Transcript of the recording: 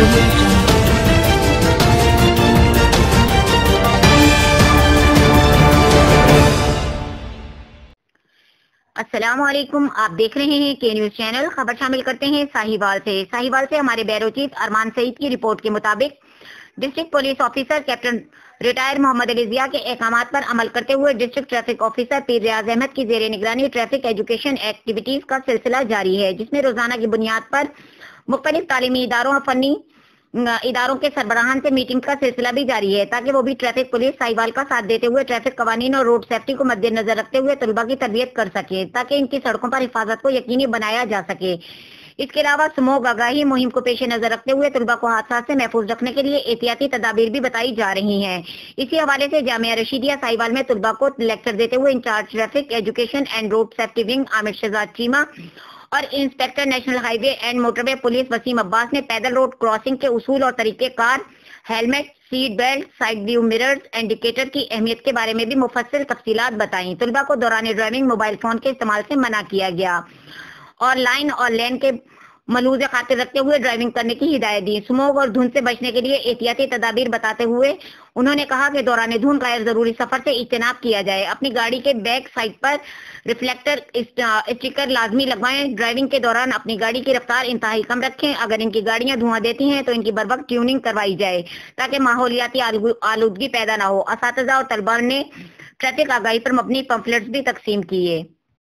السلام علیکم، آپ دیکھ رہے ہیں کے نیوز چینل۔ خبر شامل کرتے ہیں ساہیوال سے ہمارے بیورو چیف ارمان سعید کی رپورٹ کے مطابق district police officer captain retire Muhammad Ali Zia کے احکامات پر عمل کرتے ہوئے district traffic officer Pir Riaz Ahmed کی زیر نگرانی ٹریفک ایجوکیشن ایکٹیویٹیز کا سلسلہ جاری ہے، جس میں روزانہ کی بنیاد پر مختلف تعلیمی اداروں اور فنی اداروں کے سربراہان سے میٹنگ کا سلسلہ بھی جاری ہے، تاکہ وہ بھی ٹریفک پولیس ساہیوال کا ساتھ دیتے ہوئے ٹریفک قوانین اور روڈ سیفٹی کو مد نظر رکھتے ہوئے طلباء کی تربیت کر سکے، تاکہ ان کی سڑکوں پر حفاظت کو یقینی بنایا جا سکے۔ اس کے علاوہ سموگ آگاہی مہم کو پیش نظر رکھتے ہوئے طلباء کو حادثات سے محفوظ رکھنے کے لیے احتیاطی تدابیر بھی بتائی جا رہی ہیں۔ اسی حوالے سے جامعہ رشیدیہ ساہیوال میں طلباء کو لیکچر دیتے ہوئے incharge traffic education and road safety wing Amir Shahzad Cheema اور inspector national highway and motorway police Waseem Abbas نے پیدل روڈ کراسنگ کے اصول اور طریقہ کار، helmet, seat belt, side view mirrors, indicator کی اہمیت کے بارے میں بھی مفصل تفصیلات بتائیں۔ طلباء کو دوران ڈرائیونگ موبائل فون کے استعمال سے منع کیا گیا اور لائن اور لین کے ملحوظ خاطر رکھتے ہوئے ڈرائیونگ کرنے کی ہدایت دی۔ سموگ اور دھند سے بچنے کے لیے احتیاطی تدابیر بتاتے ہوئے انہوں نے کہا کہ دوران دھند غیر ضروری سفر سے اجتناب کیا جائے، اپنی گاڑی کے بیک سائڈ پر ریفلیکٹر اسٹیکر لازمی لگوائیں، ڈرائیونگ کے دوران اپنی گاڑی کی رفتار انتہائی کم رکھیں، اگر ان کی گاڑیاں دھواں دیتی ہیں تو ان کی بروقت ٹیوننگ کروائی جائے تاکہ ماحولیاتی آلودگی پیدا نہ ہو۔ اساتذہ اور طلباء نے ٹریفک آگاہی پر مبنی پمفلٹس بھی تقسیم کیے۔